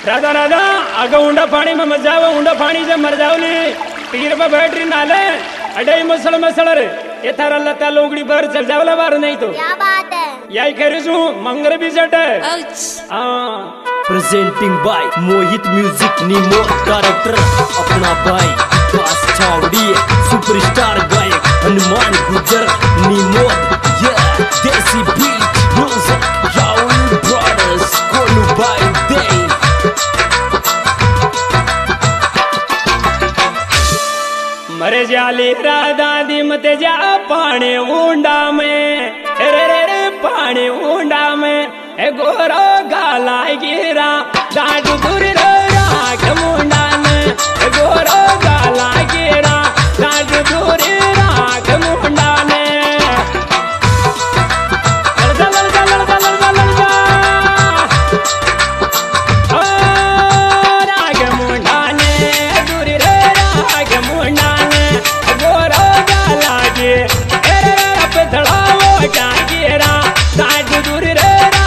राधा राधा अग ऊंडा पानी में मत जाओ, ऊंडा पानी से मर जाओ ली तीर पर बैटरी नाले अडे मसल मसल रे ये थारा लता लोगड़ी पर चल जावला बार नहीं तो क्या बात है यही कह रही हूँ मंगर भी जट है। प्रेजेंटिंग बाय मोहित म्यूजिक नीमो डायरेक्टर अपना भाई पास चावड़ी सुपरस्टार गायक हनुमान गुजर नीमो desi beat music Rahul brothers कोलू बाय दे मरे जाली राधा दी मत जा पानी ऊंडा में रे रे रे पानी ऊंडा में ए गोरो गाला गिरा डांड दूर राख मुंडा में ए गोरो गाला गिरा डांड दूर राख मुंडा में चल चल चल चल चल चल ओ राख मुंडा ने दूर रे राख मुंडा ने गोरो गाला गे ए रे रे पधड़ाओ क्या गिरा डांड दूर रे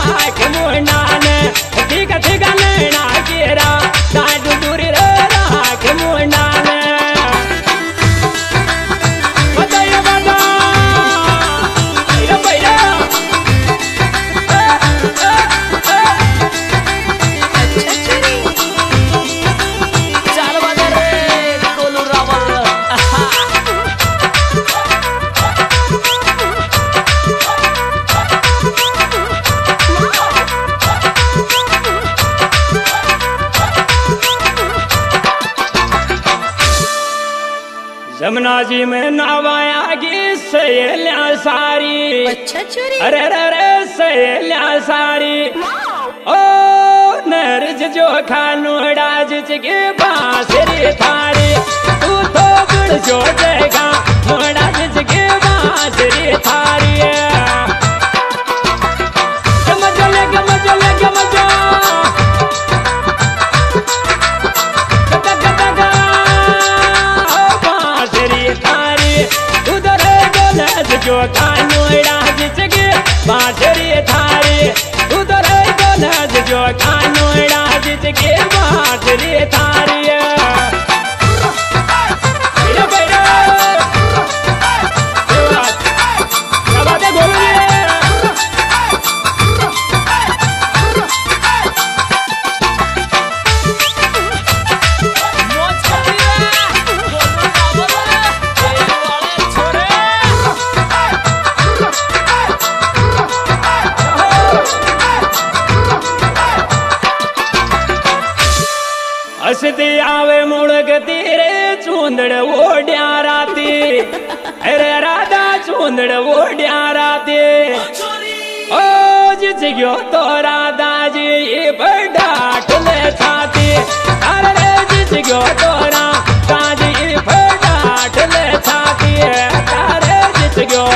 जमुना जी में नावाया गी सहेलियां सारी अरे अरे अरे सहेलियां सारी ओ नरज जो खानू डाज के बांसुरी थारी तू तो गुड़ जो देगा मोड़ा जिज के बांसुरी थारी जो कानूड़ा जिसके बांसुरी थारी उधर गोलज जो कानूड़ा जिसके बांसुरी थारी हसती आवे मुड़क तेरे चूंदड़ ओढ़िया राती अरे राधा चूंदड़ ओढ़िया राती ओ जिस गयो तो राधा जी ये बड़ाट ले छाती अरे जिस गयो तो राधा जी ये बड़ाट ले छाती अरे जिस गयो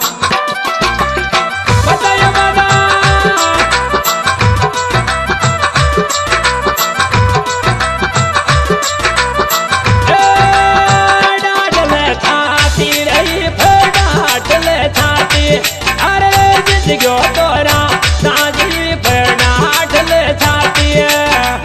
गयो तोरा दादी बर्नाट ले छाती है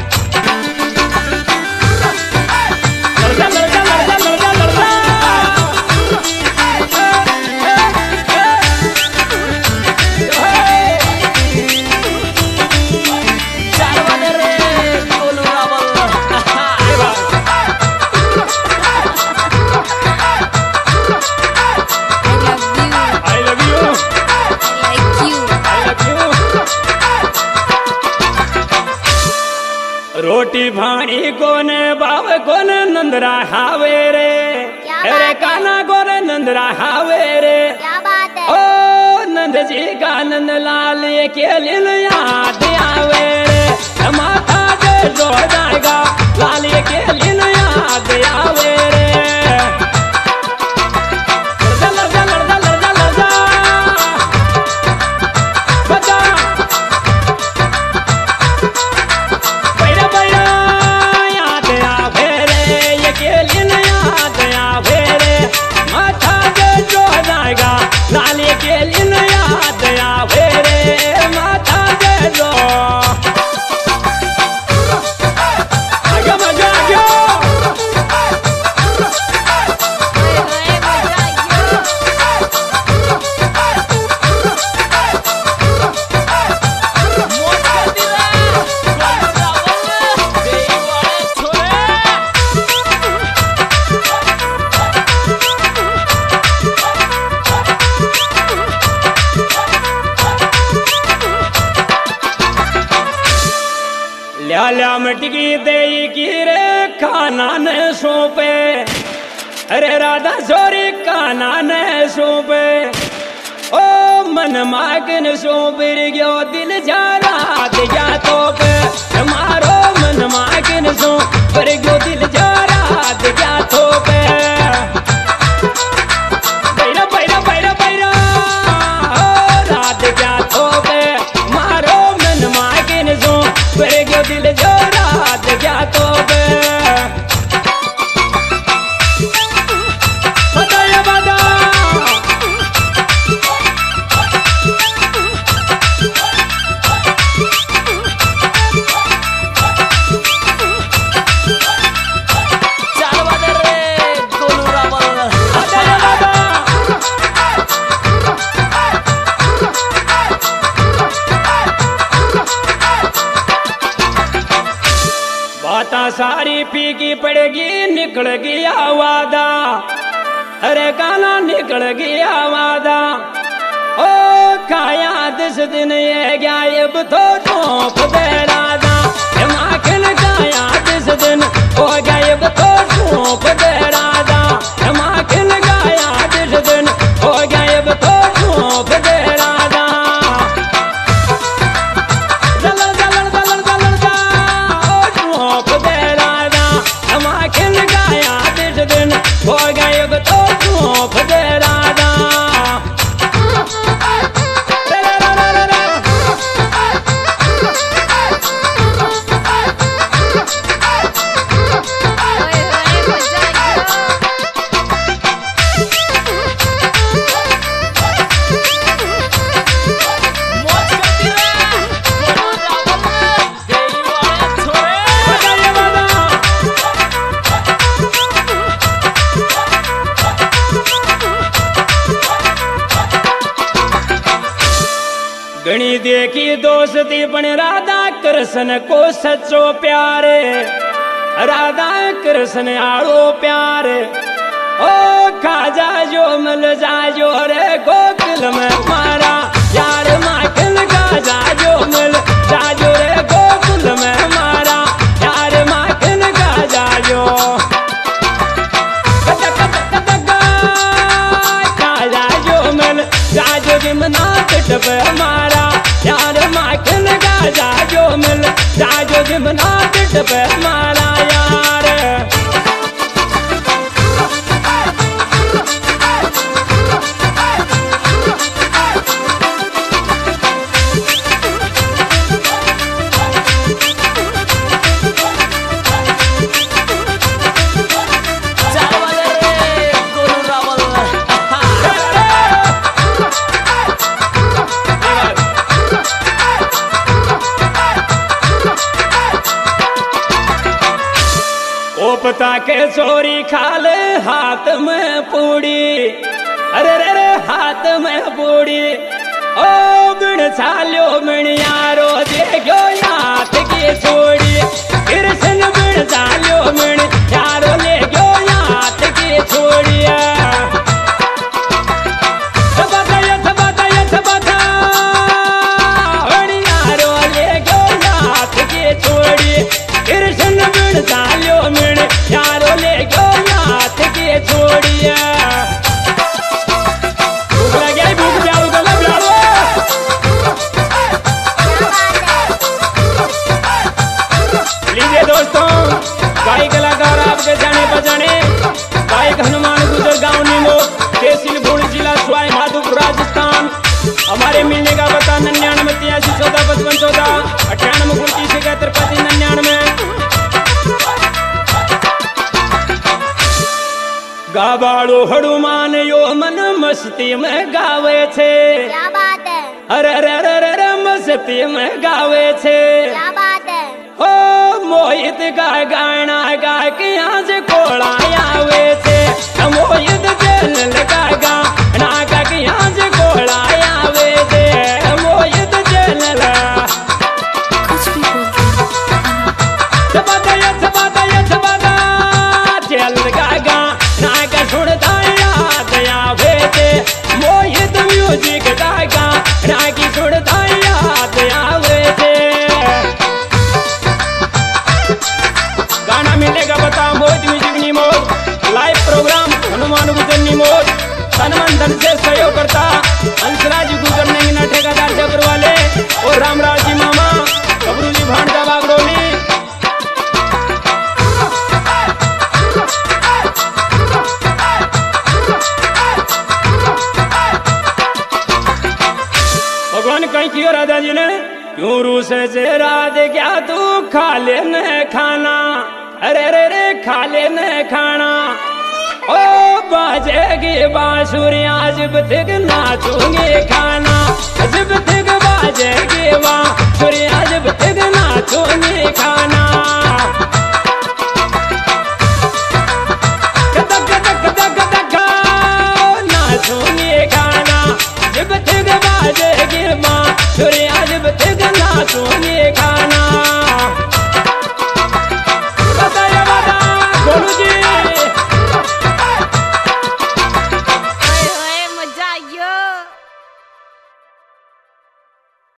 रोटी भाणी कोने बाव कोने नंदरा हावे रे अरे काना कोने नंदरा हावे रे क्या बात है ओ नंद जी का नंद लाल के लिल याद आवे रे माथा दे जो जाएगा लाल के लिल याद आवे रे लाली के लिए याद आवे रे माथा दे जो ल्या मटकी दे की रे खाना ने सौंपे, अरे राधा छोरी खाना ने सौंपे। ओ मन मागन सौंपर गयो दिल जा रात गया तो पे, मारो मन मागन सौंपर गयो दिल जा रात गया तो पे। बैरा बैरा बैरा बैरा रात गया तो पे, मारो मन मागन सौंपर गयो दिल जा रात गया तो पे। सारी पीकी पड़ेगी निकल गया वादा, अरे गाना निकल गया वादा। ओ खाया 10 दिन ये गायब तो सौंप दे राधा, माखन खाया 10 दिन ओ गायब तो सौंप दे राधा, माखन खाया 10 दिन ओ गायब तो सौंप दे राधा। हो गायब तो सौंप दे राधा। गणी देखी दोस्ती पण राधा कृष्ण को सच्चो प्यार, राधा कृष्ण आड़ो प्यार। ओ खाजा जो मिल जाजो रे गोकुल में मारा यार, माखन खाजा जो मिल जाजो रे गोकुल में मारा यार, माखन खाजा जो खाजा जो मिल जाजो जिमना तट पे मारा यार, माखन खाजा जो मिल जाजो जिमना तट पे मारा यार। पता के चोरी खाले हाथ में पूड़ी, अरे रे रे हाथ में पूड़ी। ओ बिन छालो बिन यारो देखो हाथ की छोड़ी, कृष्ण बिन छालो बिन यारो ले गयो हाथ की छोड़ी। कृष्ण बिन छालो बिन यारो ले गयो हाथ की छोड़िया। भूख लगी भूख जाओ गला ब्लाड़ो। लीजिए दोस्तों, गायक कलाकार आपके जाने बजाने गायक हनुमान गुजर गांव नीमो, तहसील भूड़, जिला सवाई माधोपुर, राजस्थान। हमारे मिलने का पता 99 83 14 55 14 98 29 71 35 99। गाबाड़ो हनुमान यो मन मस्ती में गावे छे, क्या बात है। अरे अरे अरे अरे मस्ती में गावे छे, क्या बात है। ओ मोहित का गाना गा के यहाँ से कोड़ा आवे छे, मोहित जेल का गाना गा के यहाँ से कोड़ा आवे छे, मोहित जेल जेल का गाना का सुनता याद आवे छे, मोहित म्यूजिक का गाना की सुनता याद आवे छे। निमोद तन मन धन से सहयोग करता हंसराज गुजर नहीं ठेकेदार जबर वाले और रामराज जी मामा कबरू जी भांडा बागड़ोली। भगवान कहीं क्यों राधा जी ने क्यों रूस से राधे क्या तू खा ले न खाना अरे रे रे खा ले न खाना ओ बाजेगी बांसुरी आज बतक नाचूंगे खाना।